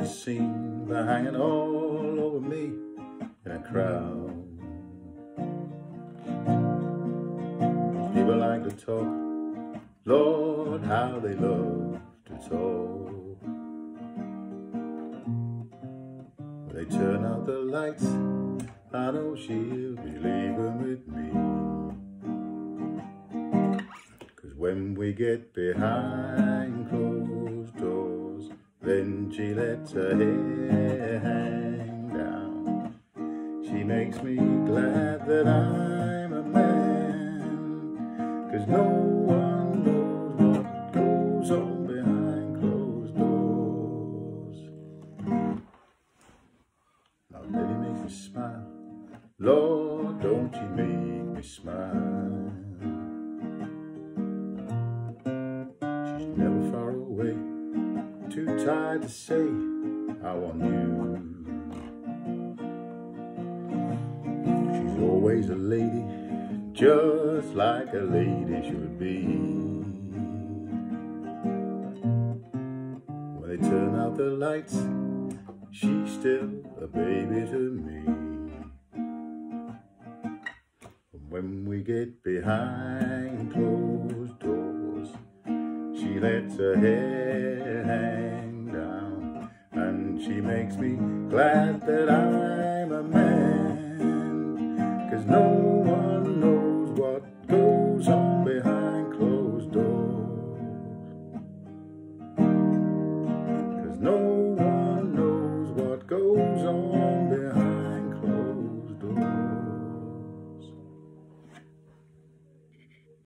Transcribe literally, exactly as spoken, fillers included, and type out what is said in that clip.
be seen by hanging all over me in a crowd. People like to talk, Lord, how they love to talk. When they turn out the lights, I know she'll be leaving with me. 'Cause when we get behind closed doors, then she lets her hair hang down. She makes me glad that I'm a man, 'cause no one knows what goes on behind closed doors. Now Betty makes me smile, Lord, don't you make me smile. She's never far away, too tired to say I want you. She's always a lady, just like a lady should be. When they turn out the lights, she's still a baby to me. When we get behind closed doors, she lets her hair hang down, and she makes me glad that I'm a man, 'cause no one knows what goes on behind closed doors. 'Cause no one knows what goes on